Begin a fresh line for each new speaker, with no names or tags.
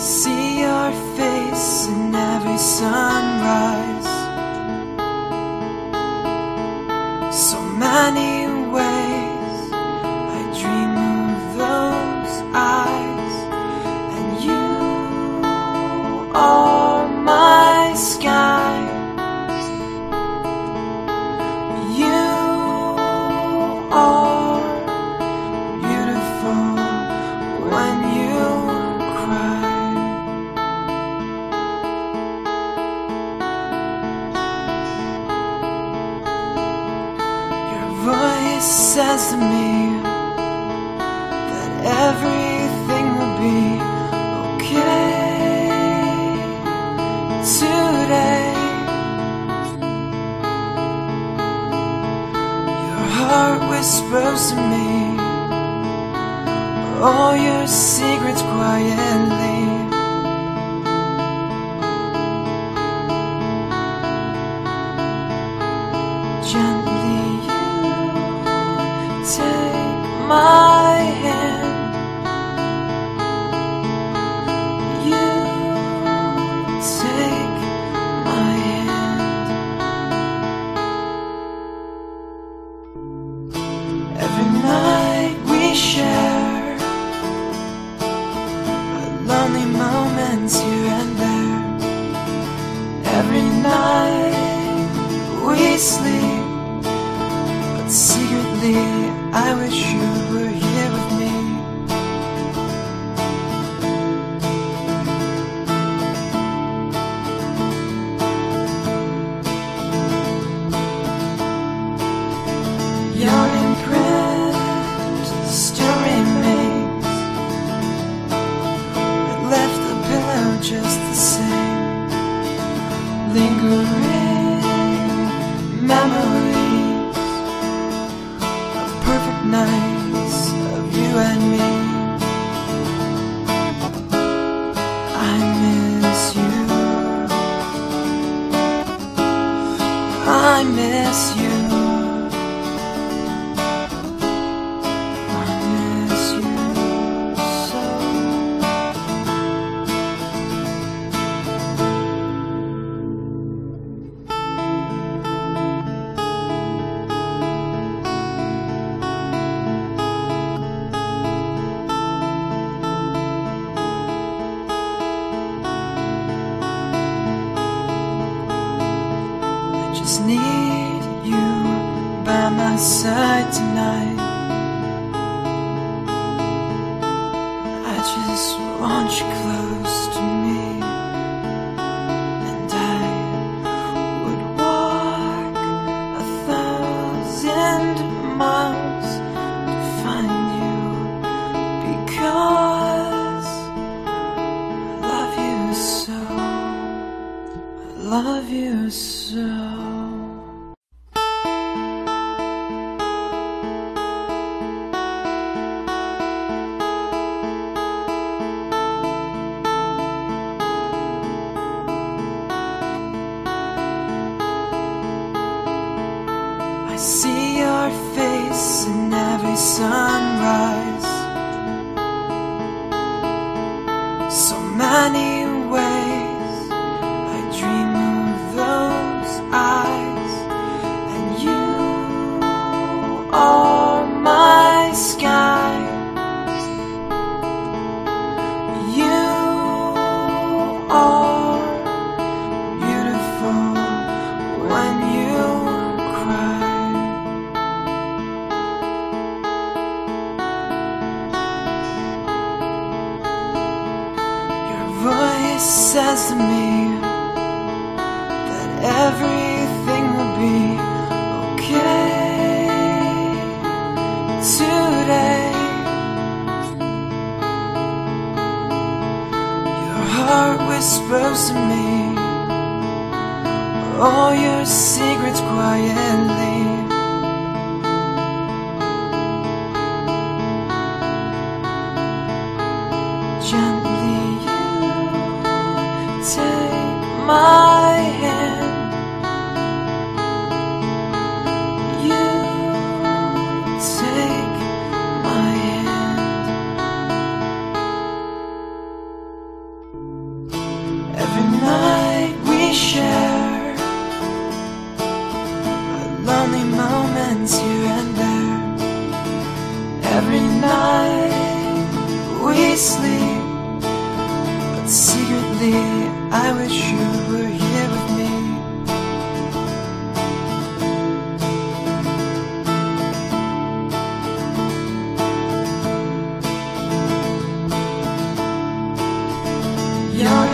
see your face in every sunrise. So many ways I dream of those eyes, and you are my sky. You are beautiful when you cry. Your voice says to me that everything will be okay today. Your heart whispers to me all your secrets quietly. Gently you take my hand. You take my hand. Every night we share lonely moments here and there. Every night we sleep, but secretly I wish you were here with me. Your imprint still remains. I left the pillow just the same. Lingering memories of perfect nights of you and me. I miss you. I miss you. I miss you so. Just need you by my side tonight. I just want you close to me, and I would walk 1,000 miles to find you, because I love you so. I love you so. I see your face in every sunrise. So many ways I dream of those eyes, and you are my sky. You are beautiful when you cry. Voice says to me that everything will be okay today. Your heart whispers to me all your secrets quietly. Gently take my hand. You take my hand. secretly, I wish you were here with me. You're